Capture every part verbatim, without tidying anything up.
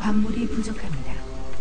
광물이 부족합니다.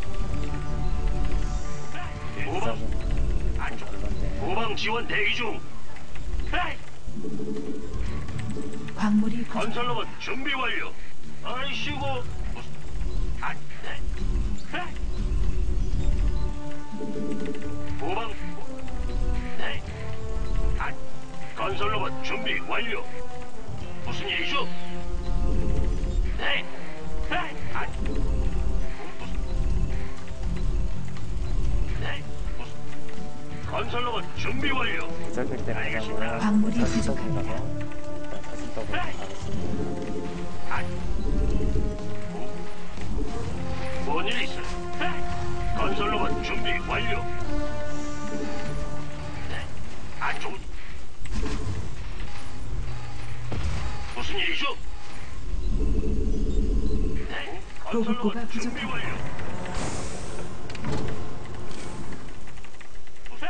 후방 안쪽. 후방 지원 대기 중. 에이! 광물이 부족. 건설로봇 준비 완료. 아이씨고. 아, 네. 에이! 후방. 네. 아, 건설로봇 준비 완료. 무슨 일이죠? 네. 에이! 아, 네. 무슨 건설로봇 준비 완료. 무적일 때 알겠습니다. 광물이 사진 부족합니다. 더블 가서 사진 더블 가겠습니다. 아, 뭔일 있어? 건설로봇 준비 완료. 네. 아, 좀 무슨 일이죠? 네. 보급고가 건설로봇 준비 부족합니다. 완료. 무슨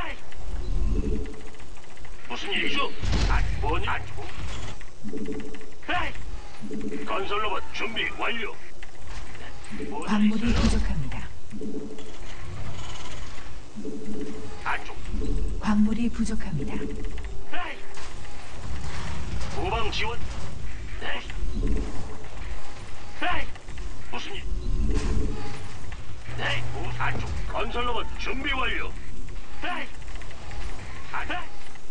무슨 일이죠? 아, 뭔 아, 좀. 헤이! 건설로봇 준비 완료. 뭔 광물이 일 있어요? 부족합니다. 안쪽. 광물이 부족합니다. 헤이! 후방 지원. 네. 헤이! 무슨 일? 네. 후 안쪽. 건설로봇 준비 완료. 헤이! 아, 헤이!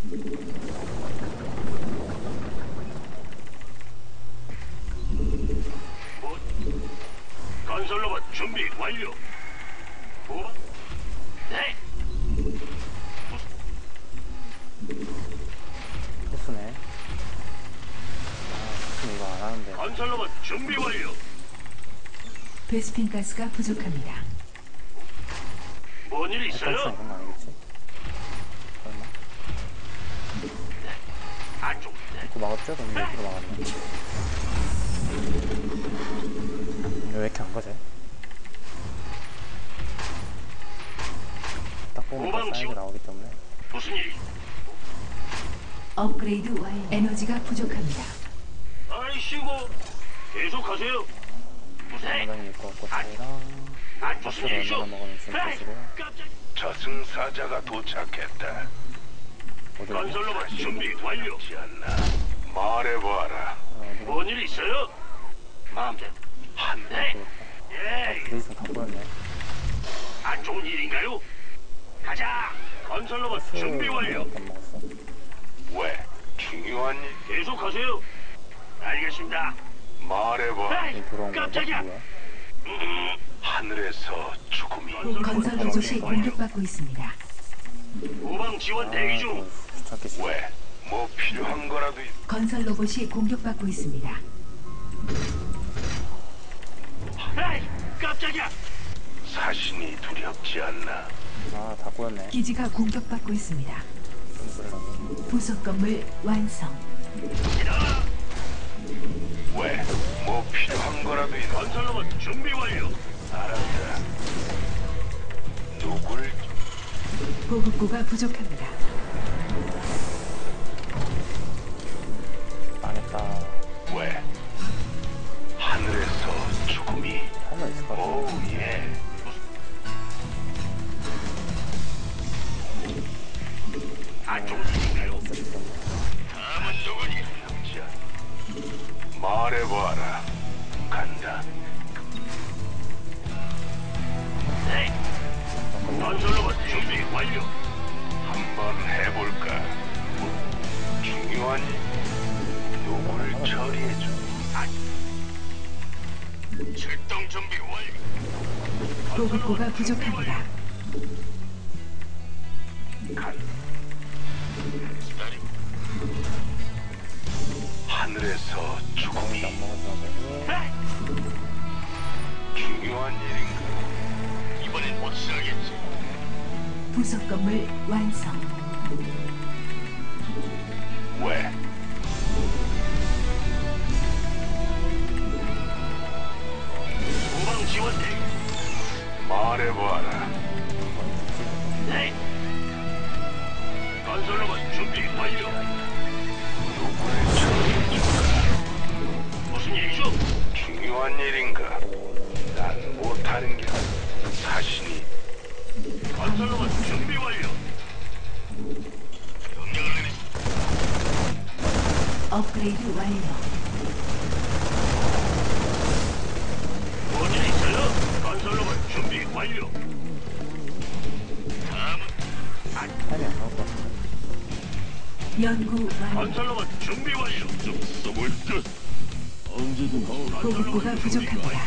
뭐? 건설로봇 준비 완료. 뭐? 네. 토스네. 아, 토스는 이거 안 하는데. 건설로봇 준비 완료. 베스핀 가스가 부족합니다. 뭔 일 토스는 있어요? 이건 아니겠지? 설마? 안쪽. 네. 이거 막았죠? 그럼 이거 막았네. 이거 왜 이렇게 안 가지? 딱 보니까 후방 사이즈 지원. 나오기 때문에. 무슨 일? 업그레이드 완료. 에너지가 부족합니다. 아이씨고. 계속하세요. 무슨 일? 상당히 있고 꽃이랑 아, 무슨 박스를 일이죠? 얼마나 먹으면 지금 헤이! 꽃이고요. 깜짝. 저승사자가 도착했다. 어디 갔냐? 건설로봇 준비 완료. 지 않나? 말해봐라. 어, 누가 뭔 일 있어요? 마음대로. 한 네. 아, 예. 브레이스는 다 보였네. 안 좋은 일인가요? 가자. 건설로봇 준비 완료. 안 먹었어. 왜? 중요한 일? 계속하세요. 알겠습니다. 말해봐. 에이, 이 들어온 건가? 깜짝이야. 뭐야? 음, 하늘에서 죽음이 건설 로봇이 공격받고 있습니다. 후방 지원 대기 중. 아, 주차기 씨. 왜? 뭐 필요한 거라도 있... 건설 로봇이 공격받고 있습니다. 에이, 깜짝이야. 사신이 두렵지 않나? 아, 다 꼬였네. 기지가 공격받고 있습니다. 좀 부속 건물 완성. 왜? 뭐 필요한 거라도 있... 건설로봇 준비 완료. 알았다. 누굴 보급고가 부족합니다. 망했다. 왜? 하늘에서 죽음이 할말 있을 것 같아. 오 예. 안 좋은 일인가요? 다음은 누구니? 두렵지 않... 말해봐라. 간다. 네. 건설로봇 준비 완료. 한번 해볼까? 뭐, 중요한 일? 누굴 처리해줘? 출동 준비 완료. 보급고가 부족합니다. 간. 기다리. 하늘에서 죽음이 안 먹어주나 보고. 에이, 중요한 일인가? 이번엔 확실하겠지. 부속 건물 완성. 왜? 후방 지원 대기. 말해봐라. 네. 건설로봇 준비 완료. 누굴 처리해줄까? 무슨 일이죠? 중요한 일인가? 난 다른 게 자신이 건설로봇 준비 완료. 명령을 내리시. 업그레이드 완료. 뭔일 있어요? 건설로봇 준비 완료. 다음은 타임이 안 나올 것 같은데. 연구 완료. 건설로봇 준비 완료. 좀 써볼까? 언제든 보급고가 부족합니다.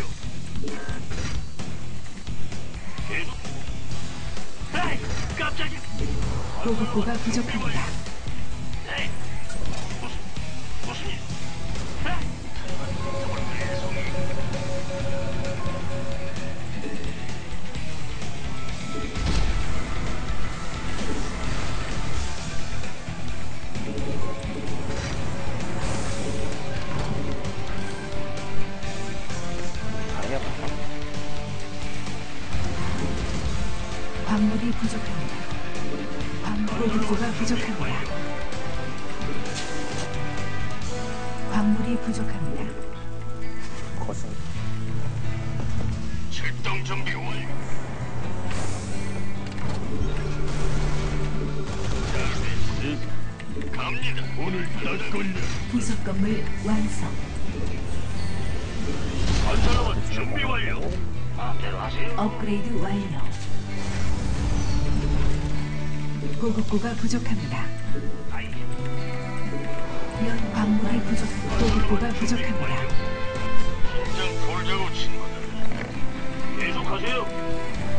계속. 에이, 깜짝이야. 보급고가 부족합니다. 에이, 무슨 무슨 일? 에이. 다이아 봐. 광물이 부족합니다. 보급고가 부족합니다. 광물이 부족합니다. 거신. 출동 준비 완료. 갑니다. 오늘 딱 걸려. 부속 건물 완성. 건설로봇 준비 완료. 마음대로 하세요. 업그레이드 완료. 보급고가 부족합니다. 연 광물이 부족합니다. 보급고가 부족합니다. 긴장 돌자고 친구들. 계속하세요.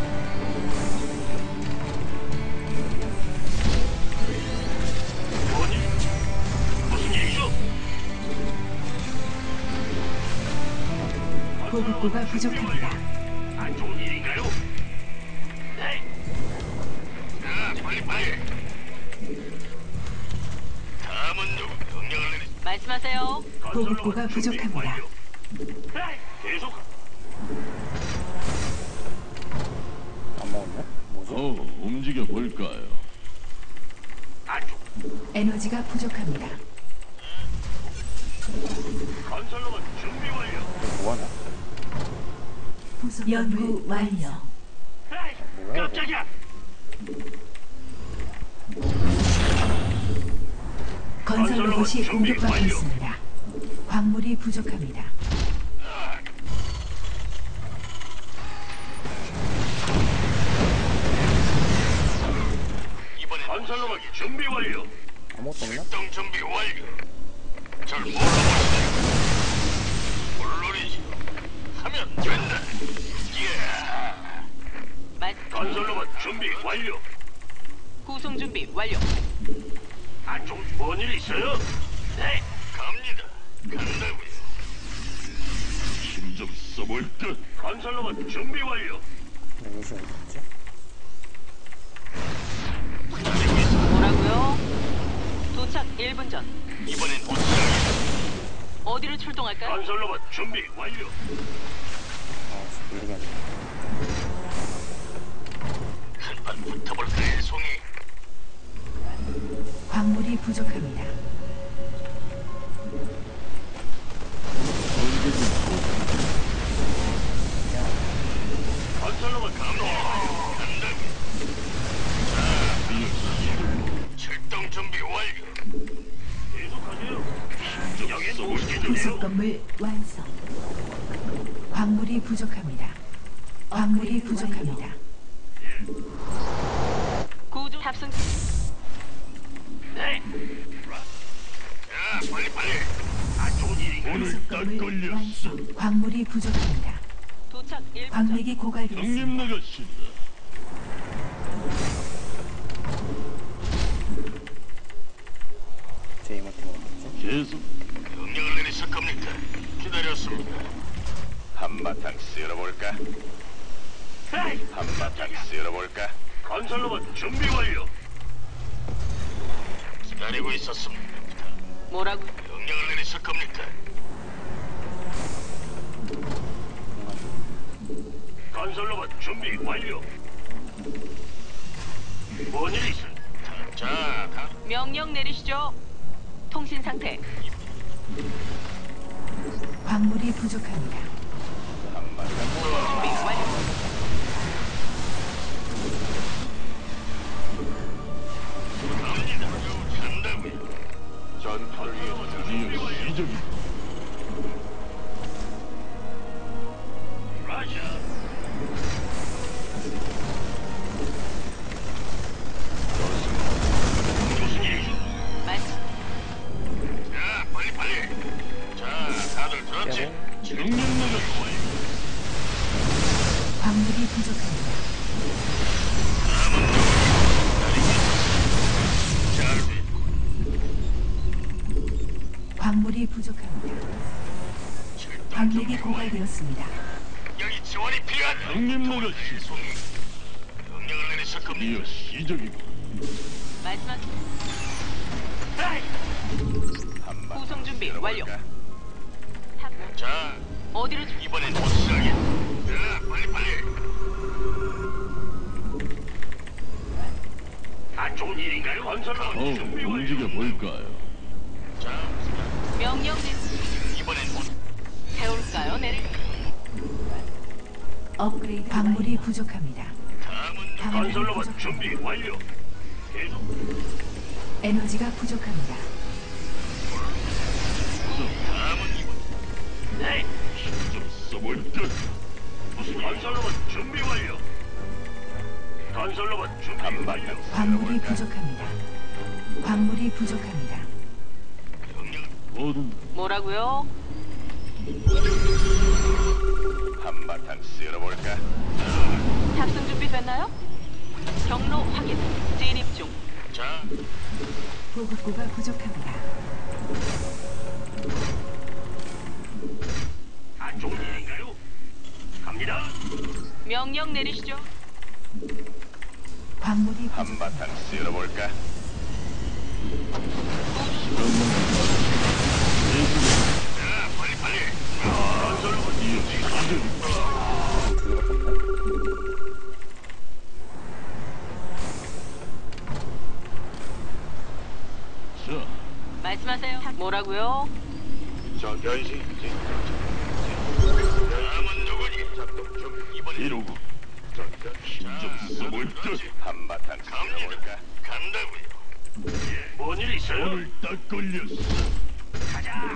뭐니? 무슨 일이죠? 보급고가 부족합니다. 안 좋은 일인가요? 네. 자, 빨리 빨리. 다음은 누구? 명령을 내리. 말씀하세요. 보급고가 부족합니다. 네, 계속. 안 먹었네? 뭐지? 어, 움직여 볼까요? 안 좋. 에너지가 부족합니다. 건설로만 준비 완료. 이거 뭐하냐? 부속 연구 완료. 에이, 뭐야, 이거? 깜짝이야. 건설 로봇이 준비 공격받고 완료. 있습니다. 광물이 부족합니다. 이번엔 건설로만 준비 완료. 아무것도 없나? 출동 준비 완료. 절 몰라보시죠. 물론이지. 하면 된다. 예. 말 건설로만 준비 완료. 구송 준비 완료. 안 좋은 뭔일 있어요? 네, 갑니다. 간다고요. 힘 좀 써볼까? 건설로만 준비 완료. 근데 요시 어디 있지? 기다리고 있어. 뭐라고요? 도착 일 분 전. 이번엔 보스장이 어디로 출동할까요? 건설로만 준비 완료. 아, 진짜 모르겠네. 한판 붙어볼까요, 송이? 광물이 부족합니다. 언제든 건설로만 갑니다. 간다고요. 자, 출동 준비 완료. 계속하세요. 여기 부속 모시겠는데요? 건물 완성. 광물이 부족합니다. 광물이 부족합니다. 구조 탑승. 네. 자, 빨리 빨리. 안 좋은 일인가요? 부속 건물 완성. 광물이 부족합니다. 도착 일 분 전. 광맥이 형님 고갈되었습니다. 나가신다. 제 이모티 먹었지? 계속 명령을 내리실 겁니까? 기다렸습니다. 한바탕 쓸어볼까? 에이, 한바탕 쓸어볼까? 건설로봇 준비 완료. 기다리고 있었습니다. 뭐라고? 명령을 내리실 겁니까? 건설로봇 준비 완료. 뭔일 있어? 자, 다 명령 내리시죠. 통신 상태. 광물이 부족합니다. 한바탕 준비 완료. 명령 내렸소. 광물이 부족합니다. 광물이 부족합니다. 광맥이 고갈되었습니다. 여기 지원이 필요하다. 명령 내렸소. 명령을 내리실 겁니다. 드디어 시작이고. 말씀하세요. 에이! 한바탕 구성 준비 완료. 쓸어볼까? 탑- 자, 어디로 주... 이번엔 확실하게. 자, 빨리 빨리. 안 좋은 일인가요? 건설로봇 어, 준비 완료. 움직여 볼까요? 자, 명령 내리... 이번엔 뭐? 세울까요? 내릴까요? 업그레이드 광물이 부족합니다. 다음은 광물이 건설로봇 부족합니다. 준비 완료. 계속. 에너지가 부족합니다. 다음은 이번. 네. 좀 써볼까? 무슨 건설로봇 준비 완료. 건설로봇 준비 완료. 한바탕 광물이 쓸어볼까? 부족합니다. 광물이 부족합니다. 명령. 뭐든 뭐라고요? 한바탕 쓸어볼까? 탑승 준비 됐나요? 경로 확인. 진입 중. 자, 보급고가 부족합니다. 안 좋은 일인가요? 갑니다. 명령 내리시죠. 광물이 부족- 한바탕 쓸어볼까? 자, 빨리 빨리. 건설로봇 드디어 시작이고. 두 개밖에 없네. 자, 말씀하세요. 뭐라고요? 저 변신 다음은 누구니? 작동 중. 이번엔 이러고 힘좀 써볼까? 한바탕 쓸어볼까? 간다고요. 뭔일 있어요? 오늘 딱 걸렸어. 가자.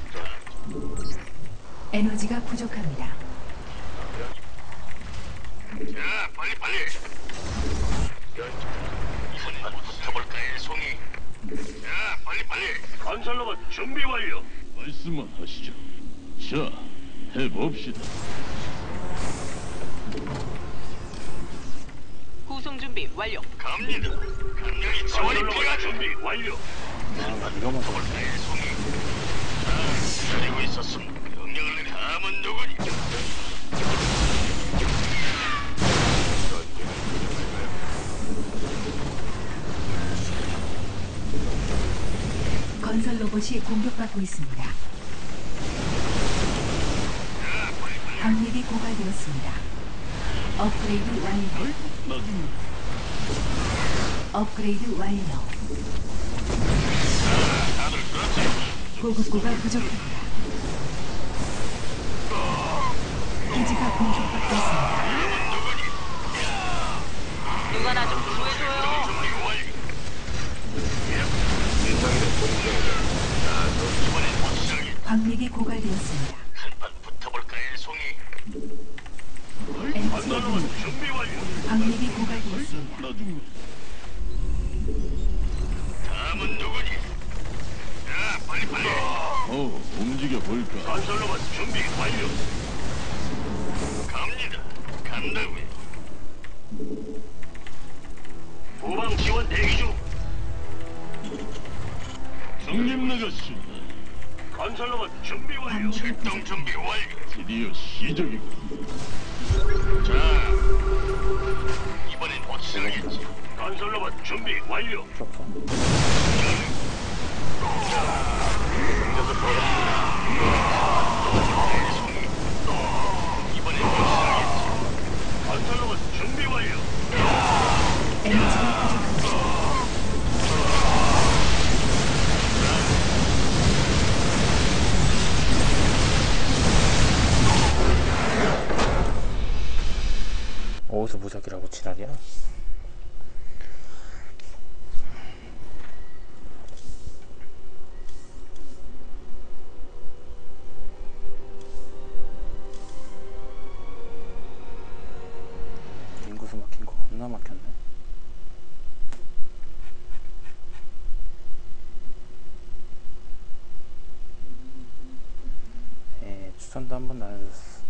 에너지가 부족합니다. 자, 빨리 빨리. 이번엔 붙어볼까요, 송이? 자, 빨리 빨리. 건설로봇 준비 완료. 말씀만 하시죠. 자, 해봅시다. 구성 준비 완료. 갑니다. 강력히 지원이 필요한 준비 완료. 아, 이거만 더. 볼까요, 송이? 자, 기다리고 있었음. 명령을 내리. 다음은 누구니? 건설 로봇이 공격받고 있습니다. 광맥이 고갈되었습니다. 업그레이드 완료. 나중에 업그레이드 완료. 다들 그렇지? 보급고가 부족합니다. 기지가 공격받고 있습니다. 누가 나 좀 구해줘요. 준비 완료. 자, 이번엔 확실하게 광맥이 고갈되었습니다. 한판 붙어볼까요, 송이? 에너지가 건설로봇 부족. 준비 완료. 광맥이 고갈되었습니다. 나중에 다음은 누구니? 자, 빨리 빨리. 어, 움직여 볼까? 건설로봇 준비 완료. 갑니다. 간다고요. 후방 지원 대기 중. 형님 나가시. 건설로봇 준비 완료. 출동 준비 완료. 드디어 시작이고. 자, 이번엔 확실하겠지. 건설로봇 준비 완료. 필요 없어. 이번엔 확실하겠지. 건설로봇 준비 완료. 에너지가 부족합니다. 어디서 무작이라고 지랄이야? 인구수 막힌 거 겁나 막혔네. 에, 수선도 한번 날렸어.